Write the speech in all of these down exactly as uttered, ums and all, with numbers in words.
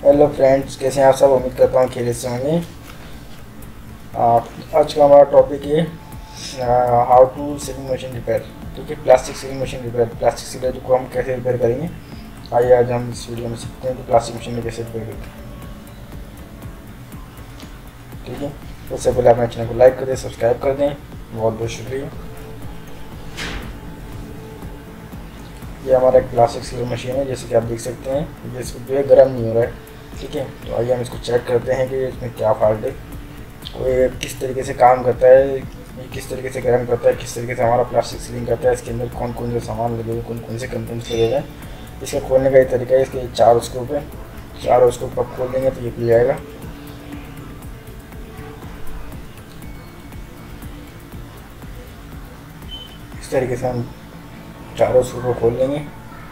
Hello friends, कैसे हैं आप सब। उम्मीद करता हूँ खैरियत से होंगे। आ, आज का हमारा टॉपिक है how to sealing machine repair. ठीक है, plastic sealing machine repair. Plastic sealing को हम कैसे रिपेयर करेंगे, आइए आज हम इस वीडियो में सीखते हैं कि प्लास्टिक मशीन में कैसे रिपेयर करते हैं। ठीक है, उससे पहले अपने चैनल को लाइक कर दें, सब्सक्राइब कर दें। बहुत बहुत शुक्रिया। ये हमारा एक प्लास्टिक सिलिंग मशीन है, जैसे कि आप देख सकते हैं। ये इसको जो है गर्म नहीं हो रहा है। ठीक है, तो आइए हम इसको चेक करते हैं कि इसमें क्या फॉल्ट है, ये किस तरीके से काम करता है, ये किस तरीके से गर्म करता है, किस तरीके से हमारा प्लास्टिक सीलिंग करता है, इसके अंदर कौन कौन से सामान लगे हुए, कौन कौन से कंपोनेंट्स लगे हुए हैं। इसका खोलने का ये तरीका है। इसके चार स्क्रूप है, चारों स्क्रूप आप खोल देंगे तो ये खुल जाएगा। इस तरीके से हम चारों स्क्रू को खोल देंगे।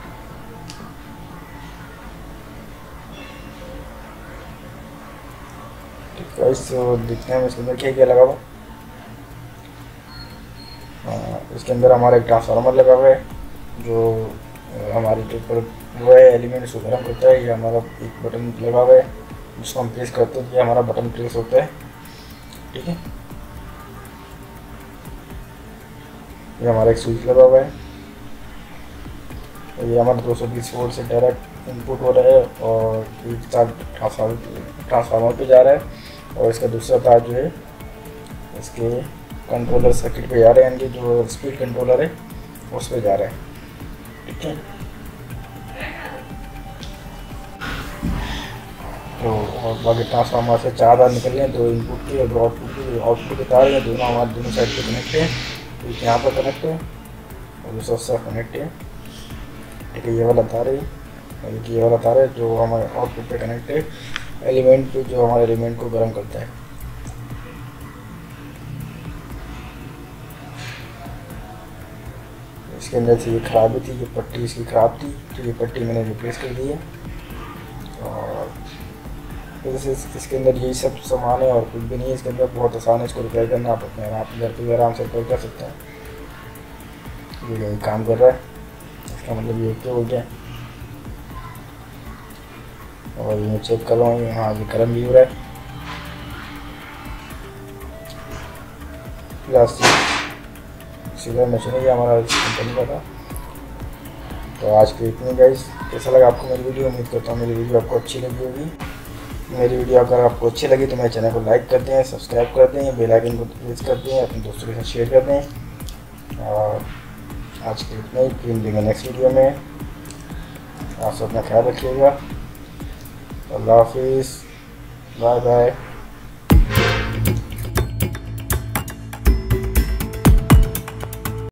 तो देखते हैं इसके अंदर क्या क्या लगा हुआ। इसके अंदर हमारा एक ट्रांसफार्मर लगा हुआ है, जो हमारे जो ऊपर वो है एलिमेंट उसको गर्म करता है। ये हमारा एक बटन लगा हुआ है, जिसको हम प्रेस करते हैं, ये हमारा बटन प्रेस होता है। ठीक है, ये हमारा एक स्विच लगा हुआ है। ये हमारा दो सौ बीस वोल्ट से डायरेक्ट इनपुट हो रहा है और एक साथ ट्रांसफार्मर ट्रांसफार्मर पे जा रहा है। और इसका दूसरा तार जो है इसके कंट्रोलर सर्किट पे जा रहा है, यानी जो स्पीड कंट्रोलर है उस पे जा रहा है। ठीक है, तो और बाकी ट्रांसफार्मर से चार तार निकल रहे हैं, दो इनपुट के और दो आउटपुट के। आउटपुट के तार हैं दोनों हमारे दोनों साइड पे कनेक्ट है। एक यहाँ पर कनेक्ट है और दूसरा सब कनेक्ट है। ठीक है, ये वाला तार है और ये वाला तार है जो हमारे आउटपुट पे कनेक्ट है, एलिमेंट पे, जो हमारे एलिमेंट को गर्म करता है। इसके अंदर से ये खराबी थी, ये पट्टी इसकी ख़राब थी, तो ये पट्टी मैंने रिप्लेस कर दी है। और जैसे इसके अंदर यही सब सामान है और कुछ भी नहीं है इसके अंदर। बहुत आसान है इसको रिपेयर करना। आप अपने आप घर पर आराम से रिपेयर कर सकते हैं। ये यही काम कर रहा है, इसका मतलब ये क्या हो गया। और ये चेक कर रहा हूँ, हाँ ये गर्म भी हो रहा है। प्लास्टिक सिलर मशीन है, ये हमारा इस कंपनी का था। तो आज के इतनी गाइस, कैसा लगा आपको मेरी वीडियो। उम्मीद करता हूँ मेरी वीडियो आपको अच्छी लगी होगी। मेरी वीडियो अगर आपको अच्छी लगी तो मेरे चैनल को लाइक कर दें, सब्सक्राइब कर दें, बेल आइकन को प्रेस कर दें, अपने दोस्तों के साथ शेयर कर दें। और आज के इतना ही, फिर मिलेंगे नेक्स्ट वीडियो में। आप सब अपना ख्याल रखिएगा। अल्लाह हाफिज़, बाय बाय।